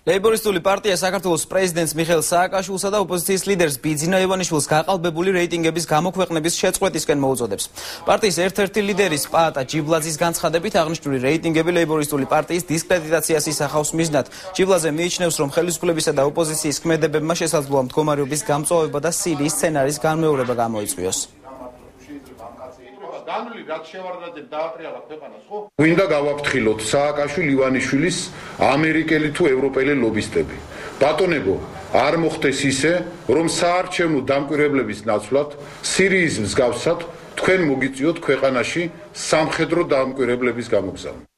ლეიბორისტული პარტია საქართველოს პრეზიდენტს მიხეილ სააკაშვილსა და ოპოზიციის ლიდერს ბიძინა ივანიშვილს გაყალბებული რეიტინგების გამოქვეყნების შეწყვეტისკენ მოუწოდებს. პარტიის ერთ-ერთი ლიდერის პაატა ჯიბლაძის განცხადებით აღნიშნული რეიტინგები ლეიბორისტული პარტიის დისკრედიტაციას ისახავს მიზნად. ჯიბლაძე მიიჩნევს, რომ ხელისუფლებისა და ოპოზიციის ქმედებებმა შესაძლოა მდგომარეობის გამწვავება და სირიის სცენარის განმეორება გამოიწვიოს. გვინდა გავაფრთხილოთ სააკაშვილი ივანიშვილის ამერიკელი თუ ევროპელი ლობისტები. ბატონებო, არ მოხდეს ისე, რომ საარჩევნო დამკვირვებლების ნაცვლად სირიის მსგავსად თქვენ მოგიწიოთ ქვეყანაში სამხედრო დამკვირვებლების გამოგზავნა.